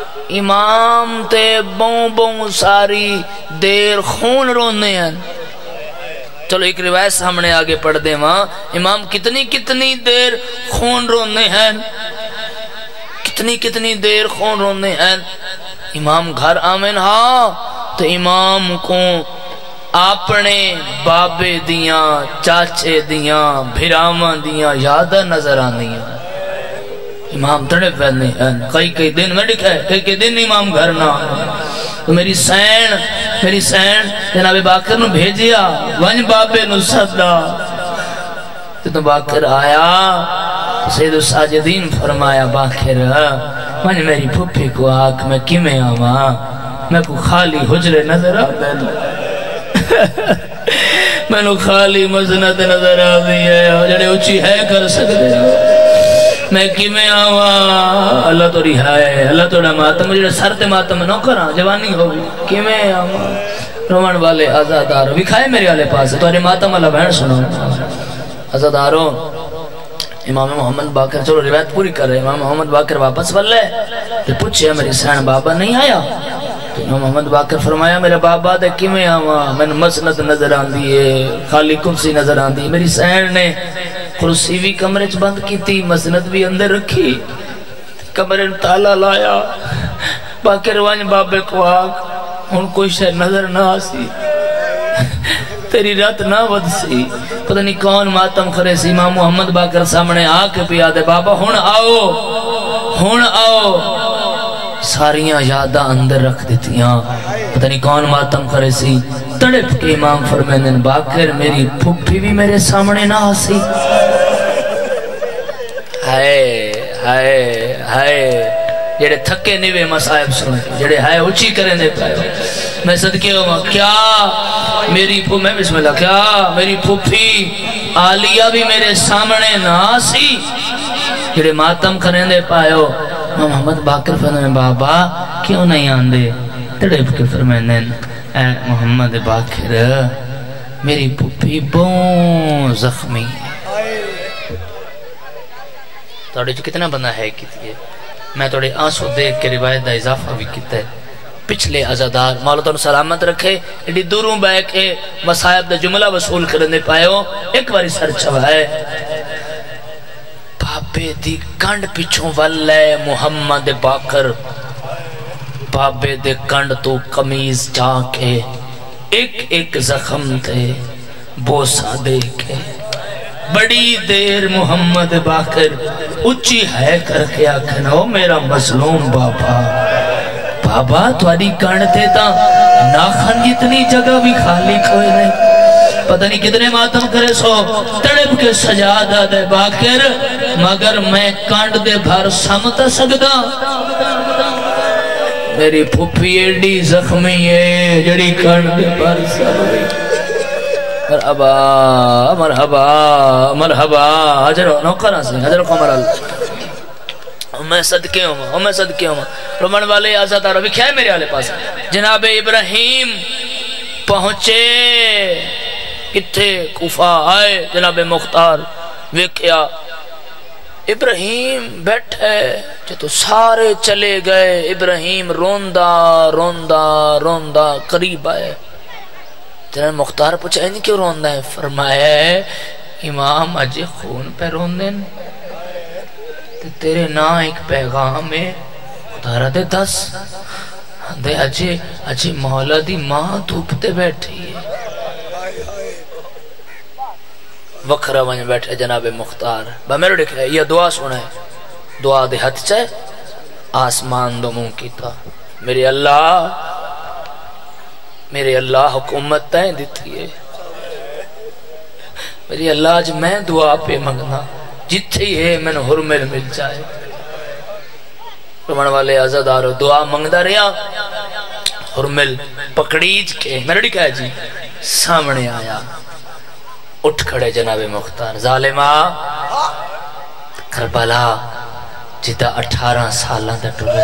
امام تے بوں بوں ساری دیر خون رونے ہیں. چلو ایک روایت سامنے آگے پڑھ دیں وہاں امام کتنی کتنی دیر خون رونے ہیں کتنی کتنی دیر خون رونے ہیں. امام گھر آمین ہاں تو امام کو اپنے بابے دیاں چاچے دیاں بھراواں دیاں یاداں نظر آندیاں. امام تڑے پہنے ہیں کئی کئی دن میں لکھا ہے کئی کئی دن امام گھر نہ تو میری سین میری سین جناب باقر نو بھیجیا ونج بابے نو صدا تو باقر آیا سید الساجدین فرمایا باقر ونج میری پھپھی کو آنکھ میں کیمیں آواں میں کو خالی حجرے نظر آتا ہے میں نو خالی مزنت نظر آتی ہے جڑے اچھی ہے کر سکتے میں کیمیں آواں اللہ تو رہائے اللہ تو ماتم مجھے سر تے ماتم نہ کراں جوانی ہوگی کیمیں آواں رومن والے آزاداروں وکھائے میرے والے پاس تو ماتم اللہ بہن سنو آزاداروں امام محمد باقر چلو روایت پوری کر رہے امام محمد باقر واپس والے تو پوچھے میری سین بابا نہیں آیا تو امام محمد باقر فرمایا میرے بابا دے کیمیں آواں میں مسند نظر آندی ہے خالی کرسی نظر آندی ہے. میری سین نے کرسی بھی کمرے چ بند کی تھی مسند بھی اندر رکھی کمرے تالا لایا باقر وانج بابے کو آگ ان کوئی شے نظر نہ آسی تیری رات نہ ود سی پتہ نہیں کون ماتم کرے سی. امام محمد باقر سامنے آ کے پیا دے بابا ہن آؤ ہن آؤ ساریاں یاداں اندر رکھ دیتیاں پتہ نہیں کون ماتم کرے سی. تڑپ کے امام فرمائیں باقر میری پھپھی بھی میرے سامنے نہ آسی ہائے ہائے ہائے جڑے تھکے نیوے مسائب سنے جڑے ہائے اچھی کریں دے پائے میں صدقے ہوں کیا میری پھو میں بسم اللہ کیا میری پھپھی آلیہ بھی میرے سامنے نہ آسی جڑے ماتم کریں دے پائے ہو. محمد باقر فرمائیں بابا کیوں نہیں آندے تڑپ کے فرمائیں اے محمد باقر میری پھپھی بہت زخمی توڑے جو کتنا بندہ ہے کیتی ہے میں توڑے آنسو دیکھ کے روایت دا اضافہ بھی کیتا ہے. پچھلے عزادار مولا تو سلامت رکھے ایڈی دوروں بے کے مسائب دا جملہ وصول کرنے پائے ہو ایک باری سر چھوائے بابے دی کنڈ پچھوں والے محمد باقر بابے دے کنڈ تو قمیز جا کے ایک ایک زخم تے بوسا دے کے بڑی دیر محمد باقر اچھی ہے کر کے آکھنا ہو میرا مظلوم بابا بابا تھوڑی کنڈ تے تا ناخن جتنی جگہ بھی خالی کوئی نہیں پتہ نہیں کتنے ماتم کرے سو تڑپ کے سجادہ دے باقر مگر میں کنڈ دے بھر سمتا سکتا میری پھپھی ایڈی زخمی ہے جڑی کنڈ دے بھر سمتا مرحبا مرحبا مرحبا حجر نوکرہ سے حجر قمرال میں صدقے ہوں میں صدقے ہوں رومن والے آزاد آرہ بھی کیا میرے آلے پاس جناب ابراہیم پہنچے کتھے کوفہ آئے جناب مختار ویکھیا ابراہیم بیٹھے جو تو سارے چلے گئے ابراہیم روندہ روندہ روندہ قریب آئے جناب مختار پوچھا نہیں کیوں روندہ ہے فرمایا ہے امام اجے خون پہ روندے تیرے نا ایک پیغام ہے خدا رہا دے دس دے اجے اجے مولا دی ماں دھوپتے بیٹھی ہے وکھرا وہاں بیٹھے جناب مختار با میرے دیکھے یہ دعا سنے دعا دے ہاتھ چاہے آسمان دو منہ کیتا میرے اللہ میرے اللہ حکومت تائیں دیتی ہے میری اللہ آج میں دعا پہ مگنا جتھے ہی ہے میں نے حرمل مل جائے رمن والے عزادارو دعا منگدہ رہا حرمل پکڑیج کے میرے دیکھا ہے جی سامنے آیا اٹھ کھڑے جناب مختار ظالمہ کربلا جدہ اٹھارہ سالہ دا ٹورے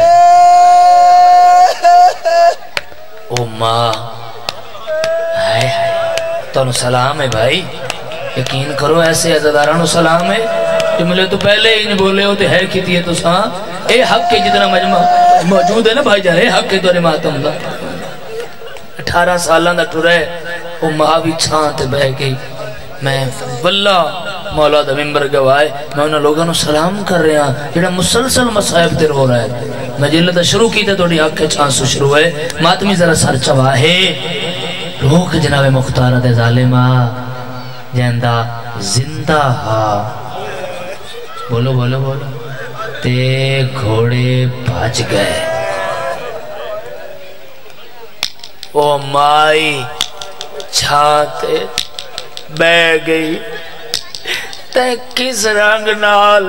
او ماں ہائے ہائے تو سلام ہے بھائی یقین کرو ایسے عزادارانو سلام ہے جملے تو پہلے ہی نہیں بولے ہوتے ہے کیتی ہے تو ساں اے حق کے جتنا مجمع موجود ہے نا بھائی جانے حق کے دورے ماتم دا اٹھارہ سالان دا ٹورے وہ ماں بھی چھان تے بہ گئی میں واللہ مولا دا ممبر گوائے میں انہوں لوگوں نے سلام کر رہے ہیں جڑا مسلسل مصائب تے رو رہا ہے میں جلدہ شروع کی تے توڑی حق کے چھان سو شروع ہے ماتمی ذرا سر چوا ہے روک جناب مختار دے ظالمہ جہندہ زندہ ہا بولو بولو بولو تے گھوڑے بھاج گئے او مائی چھانتے بے گئی تے کس رنگ نال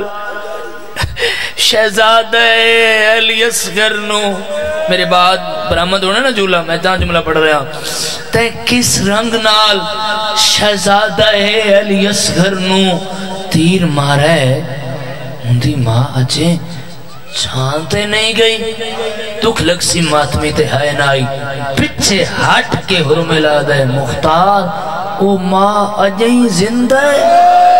شہزادہ علی اصغر نو میرے بعد برآمد ہونا نا جملہ میں جہاں جملہ پڑھ رہا ہوں تے کس رنگ نال شہزادہ علی اصغر نو تیر مارا ہے اندھی ماں اجے چھانتے نہیں گئی دکھ لگ سی ماتمی تے ہے نائی پچھے ہٹ کے حرم الاد ہے مختار او ماں اجے زندہ ہے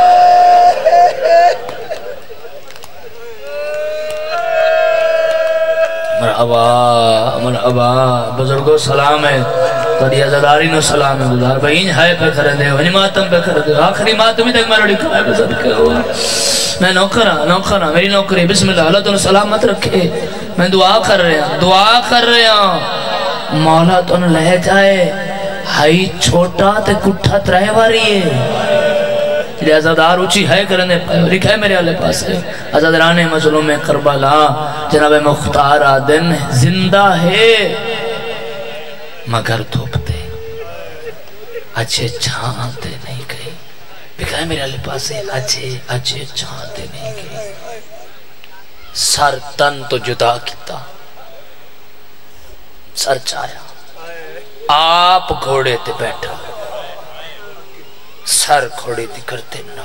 مرحبا مرحبا بزرگو سلام ہے تاری عزداری نو سلام ہے گزار بھئی ہائے پہ کر دے ونی ماتم پہ کر دے آخری ماتمی تک میں رڑی کھائے پہ صدقہ ہوا میں نوکرہ نوکرہ میری نوکری بسم اللہ اللہ تنہیں سلامت رکھے میں دعا کر رہے ہیں دعا کر رہے ہیں مولا تنہیں لہ جائے ہائی چھوٹا تے کٹھا ترائے واری ہے جلے ازادار اچھی ہے کرنے لکھے میرے آلے پاس ہے ازادرانے مظلوم کربلا جناب مختار آدن زندہ ہے مگر دھوپتے اچھے چھانتے نہیں گئی لکھے میرے آلے پاس ہے اچھے اچھے چھانتے نہیں گئی سر تن تو جدا کیتا سر چایا آپ گھوڑے تے بیٹھا سر کھوڑی دی کرتے نا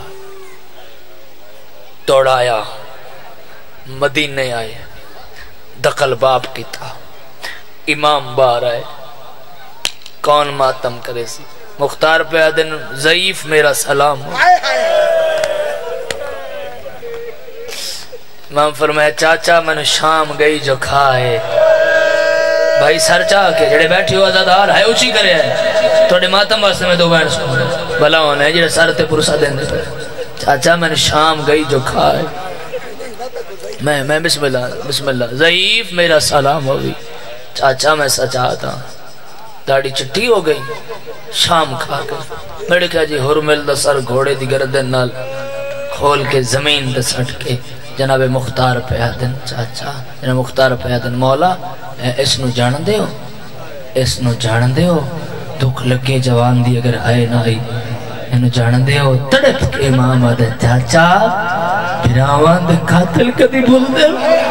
دوڑایا مدینے آئے دقل باب کی تھا امام بار آئے کون ماتم کرے سی مختار پہ آدن ضعیف میرا سلام ہو امام فرمایا چاچا میں شام گئی جو کھائے بھائی سر چاہ کے جڑے بیٹھی ہو آزادار ہے اچھی کرے ہے توڑے ماتم واسطے میں دو بین سکوں بھلا ہونا ہے جڑے سر تے پرسا دیں دے چاچا میں شام گئی جو کھائے میں میں بسم اللہ بسم اللہ ضعیف میرا سلام ہوگی چاچا میں سچا تھا داڑی چٹی ہو گئی شام کھا گئی میرے کہا جی حرمل دا سر گھوڑے دی گردن نال کھول کے زمین دا سٹ کے جناب مختار پیادن چاچا جناب مختار پیادن مولا اس نو جان دے ہو اس نو جان دے ہو دکھ لگے جوان دی اگر آئے نہ آئی انو جان دے ہو تڑپ کے امام آدھے چاچا پھراوان دے قاتل کدی بھول دے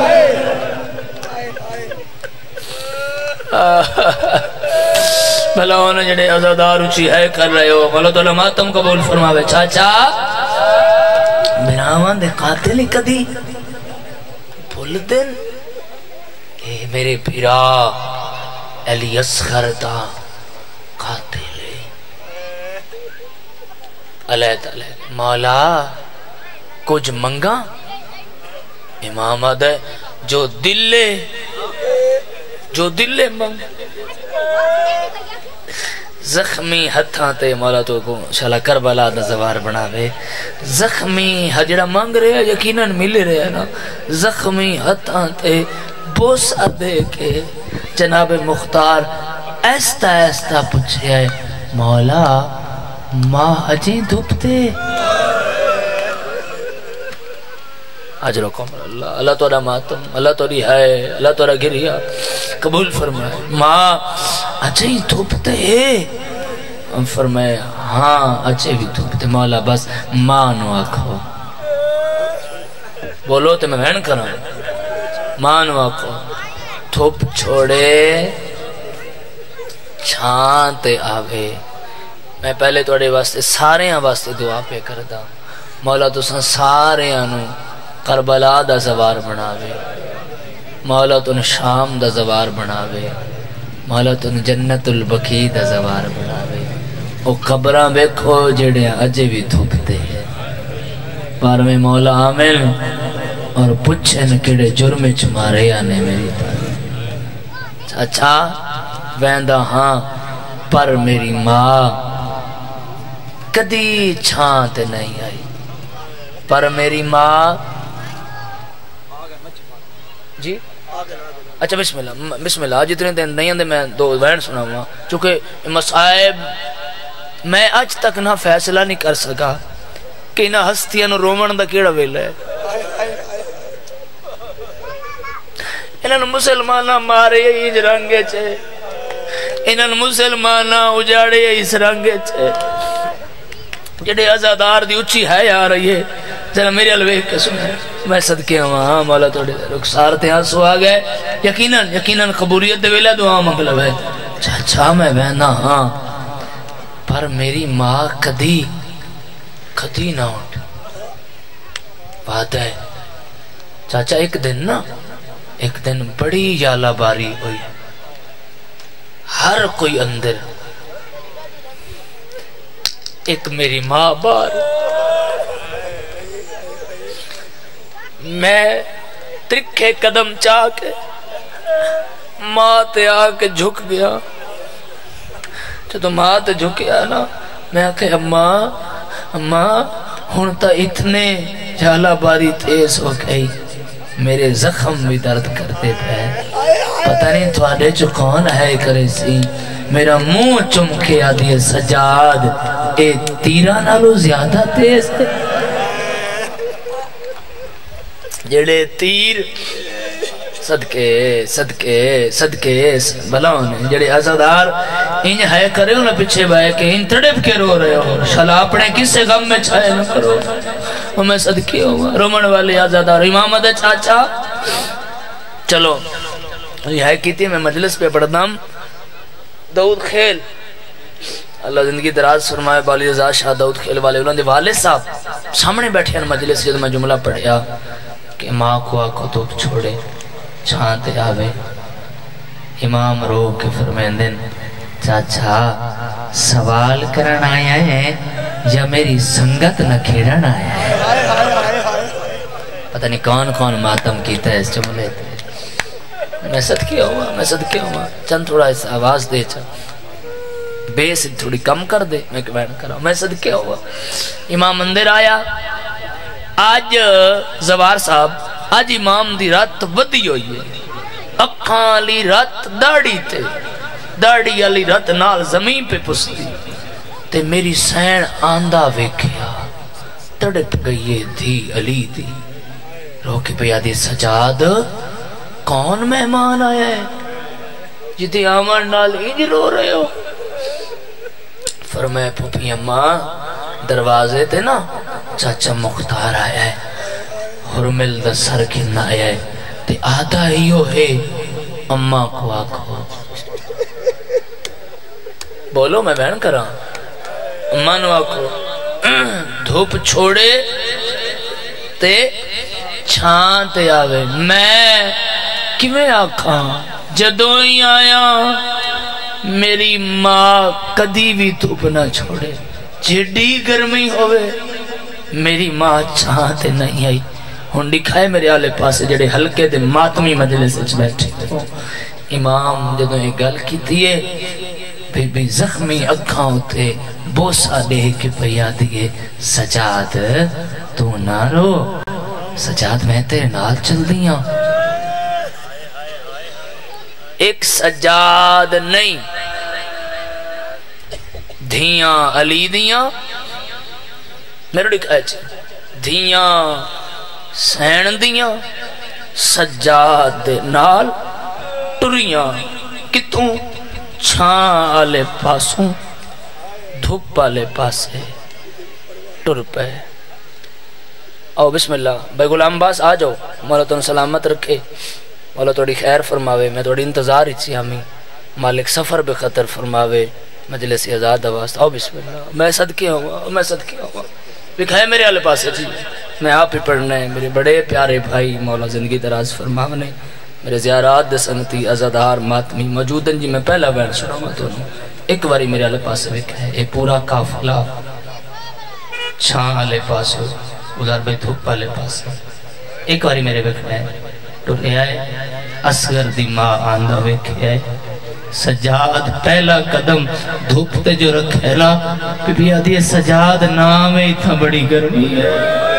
بھلا ہونا جڑے عزادار اچھی ہے کر رہے ہو مولا تو ماتم قبول فرماوے چاچا پھراوان دے قاتل کدی بھول دے اے میرے پھرا علی اصغر دا قاتل علیہ علیہ مولا کچھ منگا امام آدھے جو دلے جو دلے منگ زخمی ہتھاں تے مولا تو کو شالا کربلا دا زوار بناوے زخمی حجڑا مانگ رہے ہیں یقیناً مل رہے ہیں نا زخمی ہتھاں تے بوسا دے کے جناب مختار ایستا ایستا پوچھے ہے مولا ماں اجیں دھوپتے عجر و کمر اللہ اللہ تو رہا ماتم اللہ تو رہی ہے اللہ تو رہا گریا قبول فرمائے ماں اجیں دھوپتے فرمائے ہاں اجیں بھی دھوپتے مولا بس ماں نو آکھو بولو تو میں بہن کروں ماں نو آکھو دھوپ چھوڑے چھانتے آوے میں پہلے توڑے واسطے سارے ہیں واسطے دعا پہ کردہ مولا تو سن سارے انو کربلا دا زوار بناوے مولا تو نے شام دا زوار بناوے مولا تو نے جنت البقی دا زوار بناوے او قبران بیکھو جڑے اجے بھی دھوپتے ہیں پر میں مولا آمین اور پچھن کڑے جرم چمارے آنے میری تاریخ اچھا ویندا ہاں پر میری ماں کدی چھان تے نہیں آئی پر میری ماں جی اچھا بسم اللہ بسم اللہ جتنے دن نہیں آندے میں دو وین سنا ہوا چونکہ مصائب میں آج تک نہ فیصلہ نہیں کر سکا کہ نہ ہستیاں نو رومن دا کیڑا ویلا ہے انہاں مسلمانہ مارے اس رنگے چھے انہاں مسلمانہ اجاڑے اس رنگے چھے جڑے ازادار دی اچھی ہے یا رہی ہے ذرا میرے الویک کے سنے میں صدقے ہوں مولا توڑے رخسار تے آنسو آ گئے یقیناً یقیناً قبولیت دے ویلے دعا مطلب ہے چاچا میں بہنا ہاں پر میری ماں کدی کدی نہ اٹھ بات ہے چاچا ایک دن نا ایک دن بڑی یالا باری ہوئی ہر کوئی اندر ایک میری ماں بار میں ترکھے قدم چاہ کے ماں تے آ کے جھک گیا جب ماں تے جھکیا نا میں آکے اماں اماں ہونتا اتنے جالا باری تیز ہو گئی میرے زخم بھی درد کرتے پہ پتہ نہیں تواڈے جو کون ہے کرے سی میرا منہ چمکے آدھی سجاد اے تیرہ نالو زیادہ تیز ہے جڑے تیر صدقے صدقے صدقے بلاؤں جڑے عزادار انج ہے کرے ہو نا پچھے بائے کہ ان تڑپ کے رو رہے ہو شلا اپنے کسے غم میں چھائے نہ کرو اور میں صدقے ہوں رومن والے عزادار امام دے چاچا چلو یہ ہے کیتی میں مجلس پہ پڑھتا ہوں داؤد خیل اللہ زندگی دراز فرمائے بالی رضا شاہ داؤد خیل والے انہوں نے والد صاحب سامنے بیٹھے ہیں مجلس جب میں جملہ پڑھیا کہ ماں کو آکو تو چھوڑے چھانتے آوے امام رو کے فرمین دن چاچا سوال کرن آیا ہے یا میری سنگت نہ کھیڑن آیا ہے پتہ نہیں کون کون ماتم کیتا ہے اس جملے میں صدقے ہوا میں صدقے ہوا چند تھوڑا اس آواز دے چا بیس تھوڑی کم کر دے میں کبین کرا میں صدقے ہوا امام اندر آیا آج زوار صاحب آج امام دی رات ودی ہوئی ہے اکھاں لی رات داڑی تے داڑی علی رات نال زمین پہ پستی تے میری سین آندہ ویکھیا تڑپ گئی دھی علی دی روکی پہ یادی سجاد کون مہمان آیا ہے جدی آمن نال انج رو رہے ہو فرمائے پھوپی اماں دروازے تے نا چاچا مختار آیا ہے حرمل دا سر کھنا آیا ہے تے آدھا ہیو ہے اماں کو آکھو بولو میں بہن کراں اماں نو آکھو دھوپ چھوڑے تے چھان تے آوے میں کیویں آکھاں جدوں ہی آیا میری ماں کدی بھی دھوپ نہ چھوڑے جیڈی گرمی ہوئے میری ماں چھان تے نہیں آئی ہن دکھائے میرے آلے پاسے جڑے ہلکے دے ماتمی مجلس وچ بیٹھے امام جدوں یہ گل کیتی ہے بے بے زخمی اکھاں اتے بوسا دے کے پیا دیے سجاد تو نہ رو سجاد میں تیرے نال چل دیاں ایک سجاد نہیں دھیاں علی دیاں میرے دکھائے چھے دھیاں سین دیاں سجاد نال ٹریاں کتوں چھان آلے پاسوں دھوپ آلے پاسے ٹر پہ او بسم اللہ بھائی غلام باس آ جاؤ مولا تن سلامت رکھے مولا توڑی خیر فرماوے میں توڑی انتظار اچھی ہمیں مالک سفر بے خطر فرماوے مجلس ازاد آواز آو بسم اللہ میں صدقے ہوا میں صدقے ہوا لکھائے میرے آلے پاس ہے جی میں آپ ہی پڑھنا ہے میرے بڑے پیارے بھائی مولا زندگی دراز فرماونے میرے زیارات دے سنگتی ازادار ماتمی موجودن جی میں پہلا بیان سنا ہوا تو ایک باری میرے آلے پاس ہے اے پورا کافلہ چھان آلے پاس ادھر بھائی دھوپ آلے پاس ایک باری میرے بکھنا ہے تو لے آئے اصغر دی ماں آندہ ویکھے ہے سجاد پہلا قدم دھوپتے جو رکھے نا بی بی آدھی سجاد نام ہے اتنا بڑی گرمی ہے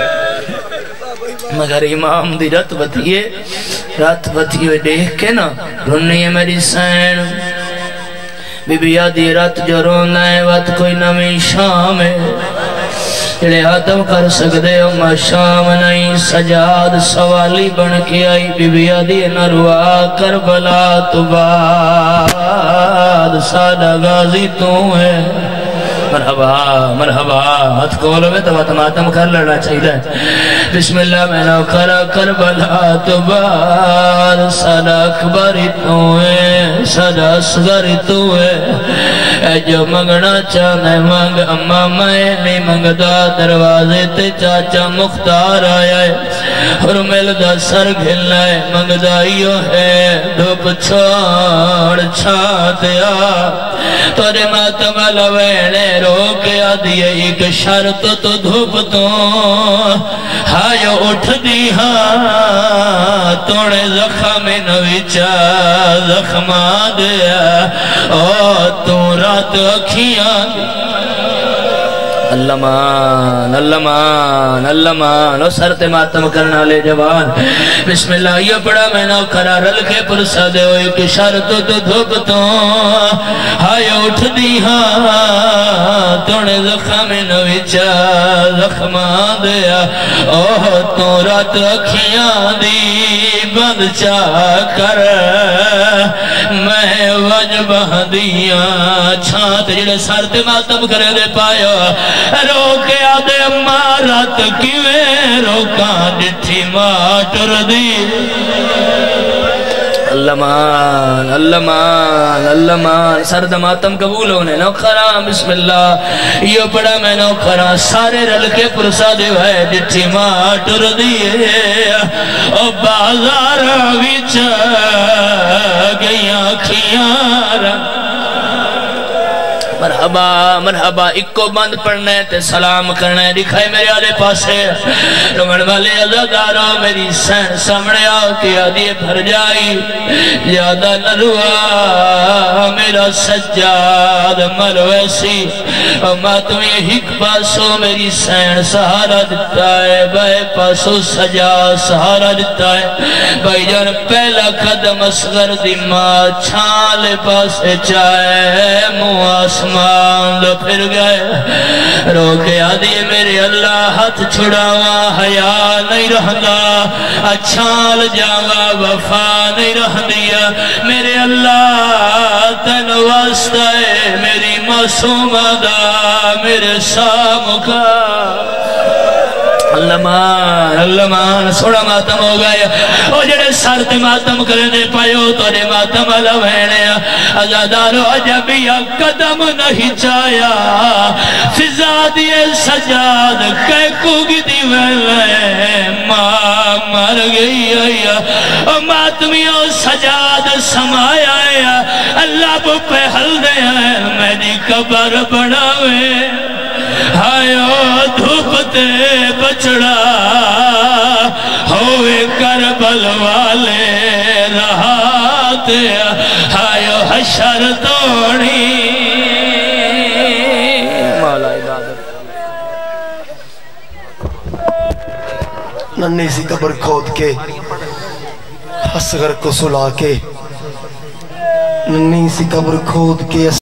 مگر امام دی رت بتیے رت بتیے دیکھ کے نا رونی ہے میری سین بی بی آدھی رت جو رونا ہے وقت کوئی نمی شام ہے جڑے آدم کر سکتے ہو ما شام نہیں سجاد سوالی بن کے آئی بی بی آدھی نروا کربلا تو بعد سادہ غازی تو ہے مرحبا مرحبا ہاتھ کولو میں تو ماتم کر لڑنا چاہیے بسم اللہ میں نو کرا کربلا تو بعد سادہ اکبری تو ہے سادہ اصغری تو ہے اے جو منگنا چاہنے منگ اما میں نہیں منگدا دروازے تے چاچا مختار آیا ہے اور ملدہ سر گھلنا ہے منگدائیو ہے دھوپ چھوڑ چھاتے آ تورے ماتم لوینے رو کے آدھیے ایک شرط تو دھوپ تو ہائیو اٹھ دی ہاں توڑے زخم نویچا زخمہ دیا او تو رات اکھیاں اللہ مان اللہ مان اللہ مان او سرت ماتم کرنا لے جوان بسم اللہ یہ پڑا میں نو کرا رل کے پرسا دے ہوئے کہ شرط تو دھوپ تو ہائے اٹھ دی ہاں توڑے زخم نویچا زخمہ دیا اوہ تو رات اکھیاں دی بند چا کر میں وجبہ دیا چھانت جڑے سرت ماتم کرے دے پایا روکے آدھے امارت کیویں روکاں ڈٹھی ماٹر دی اللہ مان اللہ مان اللہ مان سرد ماتم قبول ہونے نوکھراں بسم اللہ یہ پڑا میں نوکھراں سارے رل کے پرسا دے ہے ڈٹھی ماٹر دیئے او بازار وچ گئیاں کھیاں مرحبا مرحبا اکو بند پڑھنے تے سلام کرنے دکھائے میرے آلے پاسے رمن والے عزادارہ میری سین سامنے آؤ کہ آدھیے بھر جائی یادہ نروا میرا سجاد مرویسی اما تمہیں ہک پاسو میری سین سہارا دیتا ہے بھائی پاسو سجا سہارا دیتا ہے بھائی جان پہلا قدم اصغر دی ماں چھالے پاسے چاہے مواسم مان دو پھر گئے روکے آدھی میرے اللہ ہاتھ چھڑاوا حیا نہیں رہندا اچھال جاوا وفا نہیں رہ دیا میرے اللہ تن واسطہ ہے میری معصوم دا میرے سامکا اللہ مان اللہ مان سوڑا ماتم ہو گئے او جڑے سارت ماتم کرنے پائیو تو نے ماتم لوہنے ازادارو عجبیہ قدم نہیں چایا فضا دیئے سجاد کہے کوگی دیوے ماں مر گئی آیا او ماتمیوں سجاد سمایا آیا اللہ بو پہ حل دے آئے میری قبر بڑھاوے ہائیو دھوپتے بچڑا ہوئے کربل والے رہاتے ہائیو حشر توڑی مولا عبادت ننی سی قبر کھود کے اصغر کو سلا کے ننی سی قبر کھود کے